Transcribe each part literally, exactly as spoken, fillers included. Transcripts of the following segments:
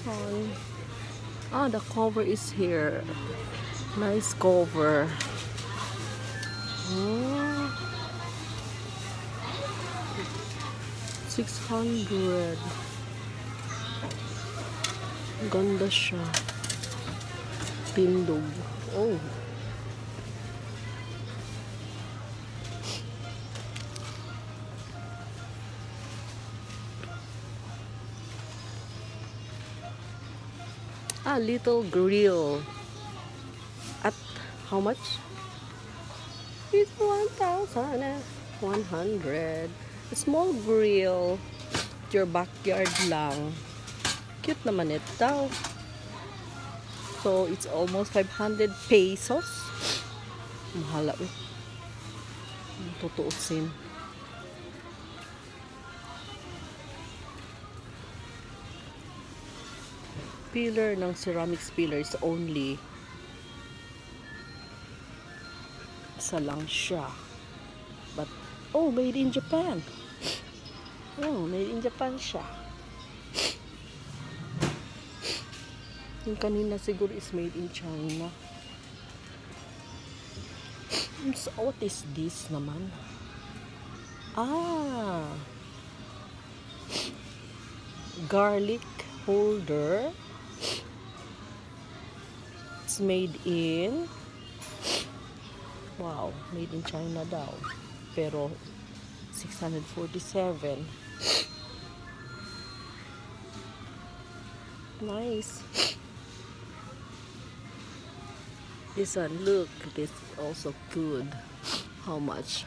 silicone. Ah, the cover is here. Nice cover. Oh, six hundred. Ganda siya. Tindog. Oh. Ah, little grill. At how much? It's one thousand one hundred. A small grill. Your backyard lang. Cute naman ito. So, it's almost five hundred pesos. Mahala eh. Tutuusin. Pillar ng ceramics pillar is only isa lang siya. But, oh, made in Japan. Oh, made in Japan siya. Yung kanina siguro is made in China. So, what is this naman? Ah! Garlic holder. It's made in, wow, made in China daw. Pero six hundred forty-seven. Nice. This one, look, this is also good. How much?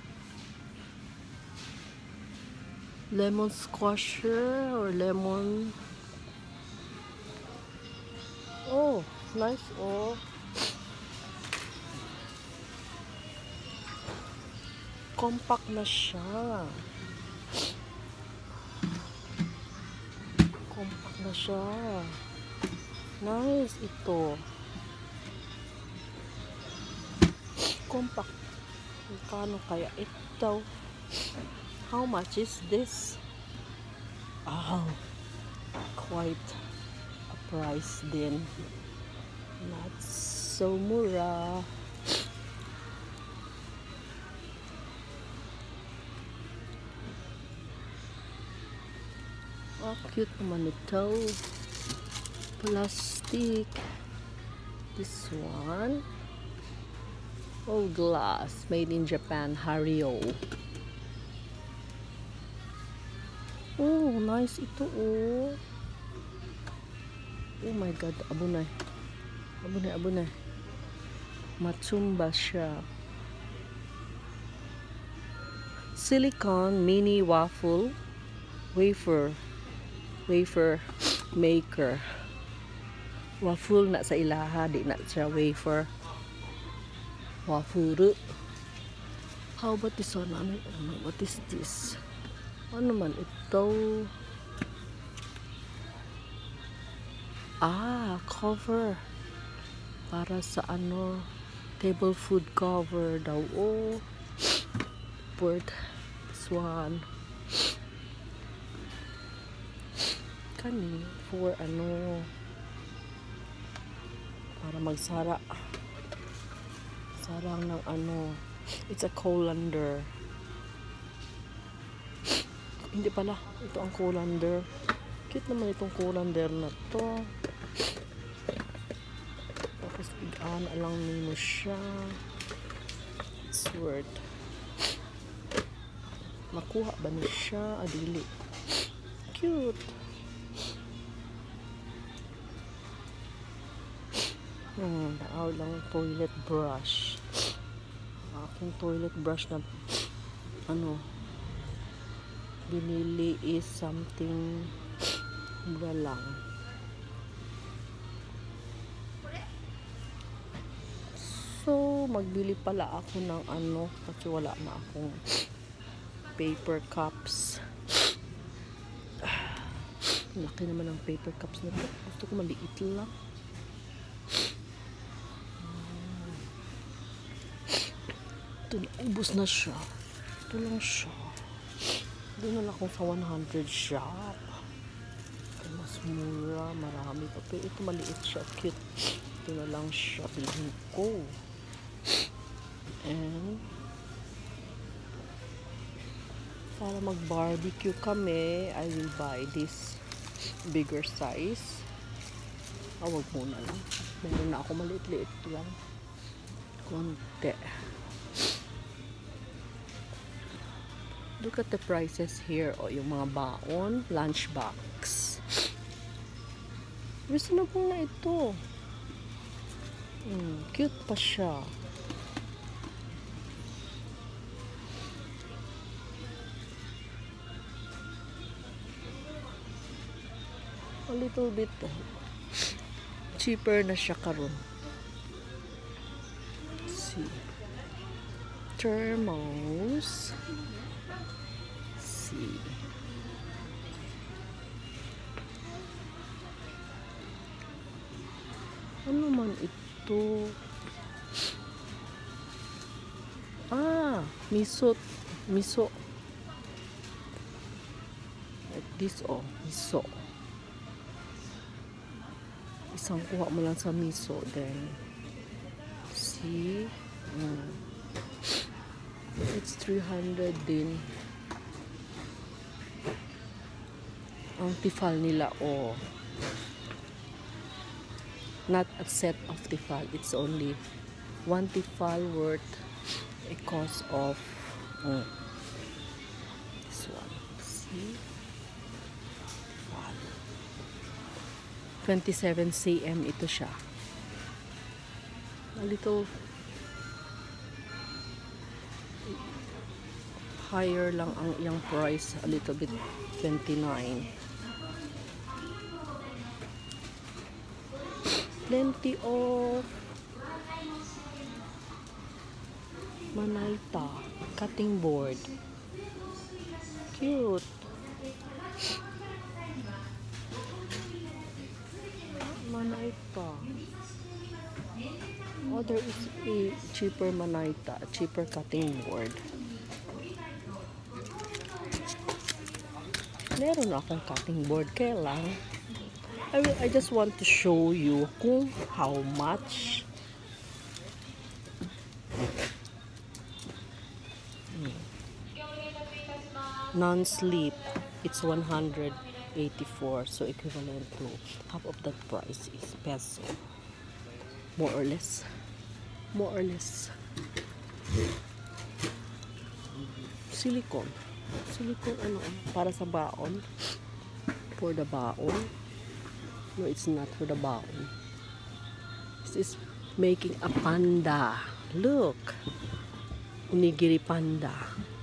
Lemon squasher or lemon. Oh, nice. Oh, compact na siya. Compact na siya. Nice ito. Compact. Kano kaya ito? How much is this? Oh, quite a price din. Not so mura. Oh, cute naman ito. Plastic. This one. Oh, glass. Made in Japan. Hario. Oh, nice ito, oh. Oh my God. Abunay. Abunay, abunay. Matsumba siya. Silicone mini waffle. Wafer. Wafer maker. Waffle na sa ilaha. Di na siya wafer. Wafuru. How about this one? Ano, ano, what is this? Ano man ito? Ah, cover. Para sa ano, table food cover daw. Oh, port. This one. Kani, for ano, para magsara. Sarang ng ano, it's a colander. Hindi pala, ito ang colander. Cute naman itong colander na to. Tapos bigaan alang nino siya. It's worth. Makuha ba niya siya? Adili. Cute. Hmm, naaw lang toilet brush. Aking toilet brush na ano binili is something mura lang. So, magbili pala ako ng ano kasi wala na akong paper cups. Laki naman ng paper cups na ito. Gusto ko maliit lang. Ito, ubos na siya. Ito lang siya. Doon na lang ako sa one hundred shop. Mas mura, marami. marami pa. Pero ito maliit siya, cute. Ito na lang siya, bilhin ko. And para mag-barbecue kami, I will buy this bigger size. Ah, wag muna lang. Meron na ako maliit-liit lang. Konti. Look at the prices here. O, yung mga baon, lunch box. Reasonable na ito. Hmm, cute pa siya. A little bit cheaper na siya karon. See. Thermos. See. Ano man ito? Ah, miso. Miso. Like this, oh. Miso. Isang kuha mo lang sa miso. Then, see? Mm. It's three hundred din. Ang tifal nila, oh. Not a set of tifal. It's only one tifal worth a cost of oh, this one. See? Tifal. twenty-seven centimeters ito siya. A little higher lang ang iyang price. A little bit twenty-nine. Plenty of Manalta cutting board. Cute. Manalta. Oh, there is a cheaper Manalta, a cheaper cutting board. Meron akong cutting board. Kaya lang I, will, I just want to show you kung how much hmm. non-sleep. It's one hundred eighty-four, so equivalent to half of that price is peso, more or less, more or less. Silicone, silicone ano para sa baon, for the baon. No, it's not for the baon. This is making a panda. Look. Onigiri panda.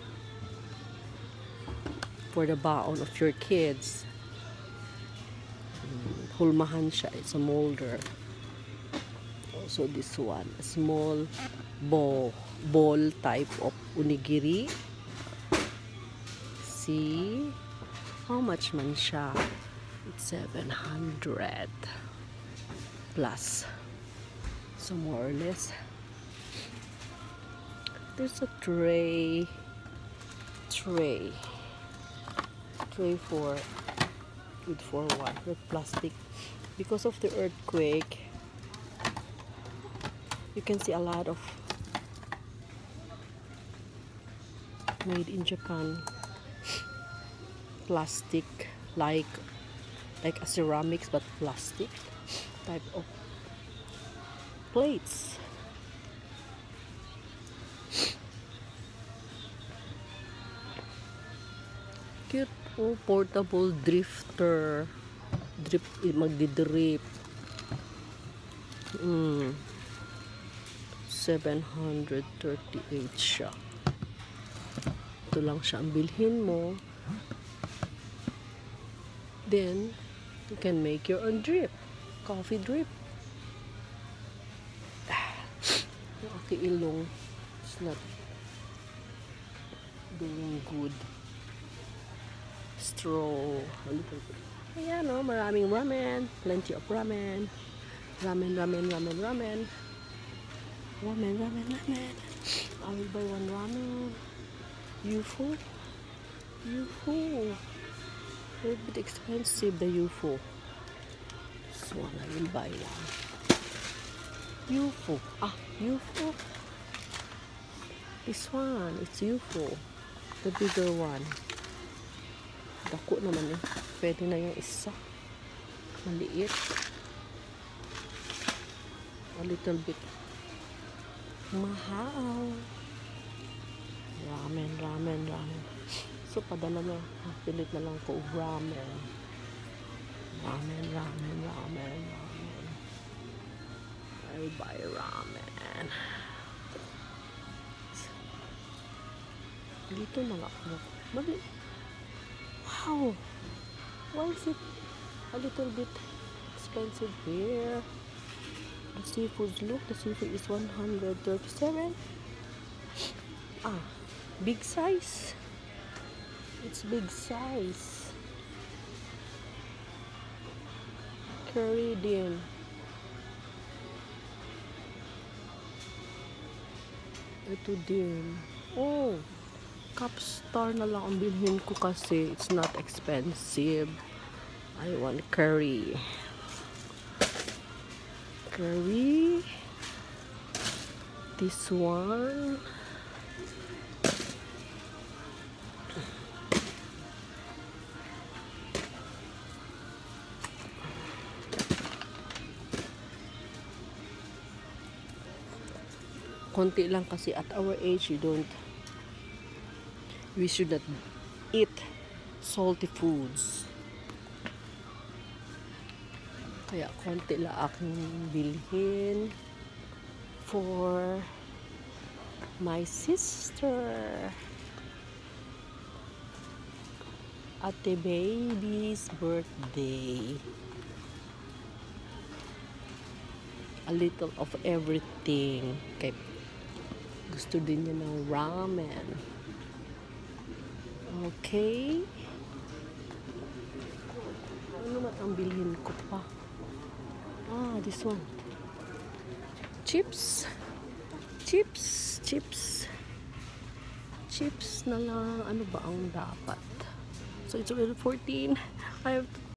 For the baon of your kids. Hulmahan siya. It's a molder. Also this one. A small ball, ball type of onigiri. See? How much man siya? It's seven hundred plus, so more or less. There's a tray tray tray for good for what? With plastic. Because of the earthquake, you can see a lot of made in Japan plastic, like like a ceramics but plastic type of plates. Cute. Oh, portable drifter. Drip, magdi-drip. Mm. seven hundred thirty-eight siya. Ito lang siya ang bilhin mo. Then you can make your own drip, coffee drip. Yung aking ilong is not doing good. Straw a little bit. Ayan o, maraming ramen, plenty of ramen. Ramen, ramen, ramen, ramen. Ramen, ramen, ramen. I will buy one ramen. U F O. U F O. A little bit expensive, the U F O. This one, I will buy one. U F O. Ah, U F O. This one, it's U F O. The bigger one. Dako naman eh. Pwede na yung isa. Maliit. A little bit. Mahal. Ramen, ramen, ramen. So, padala na. Pilit na lang ko ramen. Ramen, ramen, ramen, ramen. I'll buy ramen. Dito na nga ako. Mali. Wow! Why is it a little bit expensive here? The seafood, look, the seafood is one hundred thirty-seven. Ah, big size. It's big size. Curry din. Ito din. Oh, Capstar na lang ang bilhin ko kasi it's not expensive. I want curry. Curry. This one. Konti lang kasi at our age you don't we should not eat salty foods. Kaya konti lang aking bilhin for my sister. Ate baby's birthday. A little of everything. Kay gusto din niya ng ramen. Okay. Ano naman ang bilhin ko pa? Ah, this one. Chips. Chips. Chips. Chips na lang. Ano ba ang dapat? So, it's already fourteen. I have to